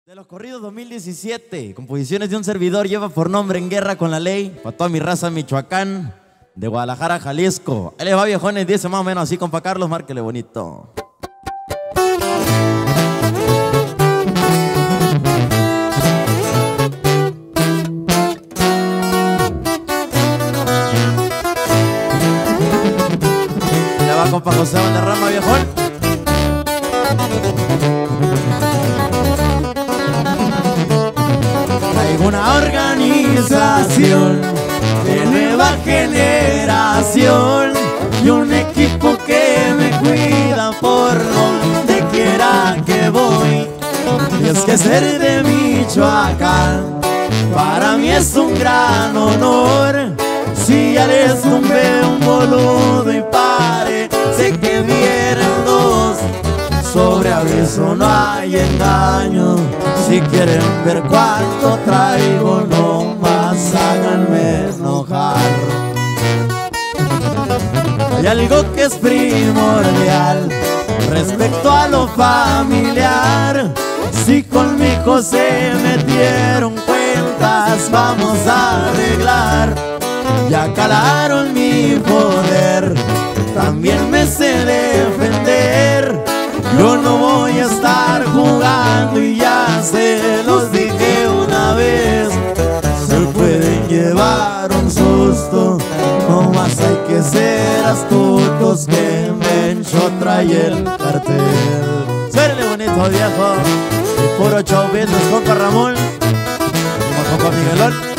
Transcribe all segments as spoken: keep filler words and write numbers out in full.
De los corridos dos mil diecisiete, composiciones de un servidor, lleva por nombre En Guerra con la Ley, para toda mi raza Michoacán, de Guadalajara, Jalisco. Ahí les va, viejones, dice más o menos así, compa Carlos, márquele bonito. Le va, compa José Valderrama, viejón. Una organización de nueva generación y un equipo que me cuida por donde quiera que voy. Y es que ser de Michoacán para mí es un gran honor. Si ya les tumbé un boludo y parece que vienen dos, sobre aviso no hay engaño. Si quieren ver cuánto traigo, no más háganme enojar. Hay algo que es primordial respecto a lo familiar. Si conmigo se metieron cuentas, vamos a arreglar. Ya calaron mi poder, también me sé defender. Yo no voy a estar jugando y ya se los dije una vez. Se pueden llevar un susto, no más hay que ser astutos, que Mencho trae el cartel. Suénele bonito, viejo. Y puro show business, compa Ramón. Y compa Miguelón.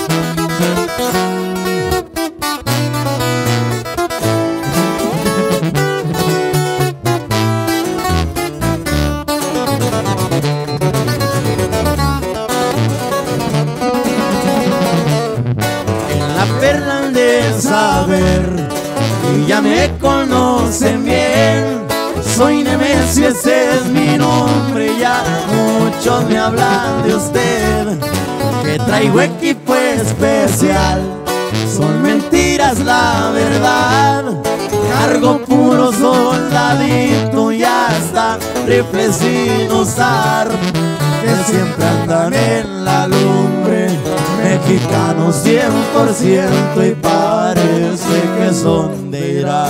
Perla de saber y ya me conocen bien. Soy Nemesio, ese es mi nombre. Ya muchos me hablan de usted, que traigo equipo especial. Son mentiras la verdad. Cargo puro soldadito y hasta rifle sin usar, que siempre andan en la lumbre. Mexicanos cien por ciento y parece que son de Irak.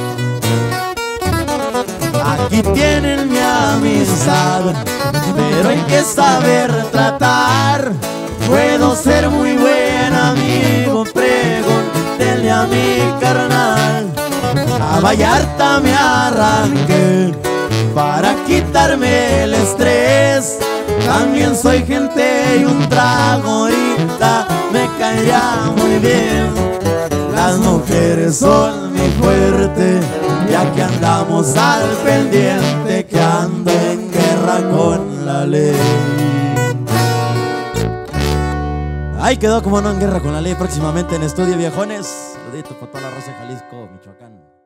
Aquí tienen mi amistad, pero hay que saber tratar. Puedo ser muy buen amigo, pregúntenle a mi carnal. A Vallarta me arranqué para quitarme el estrés. También soy gente y un trago ahorita me caería muy bien. Las mujeres son mi fuerte, ya que andamos al pendiente, que ando en guerra con la ley. Ahí quedó, como no, En Guerra con la Ley, próximamente en estudio, viejones. Saluditos para toda la raza de Jalisco, Michoacán.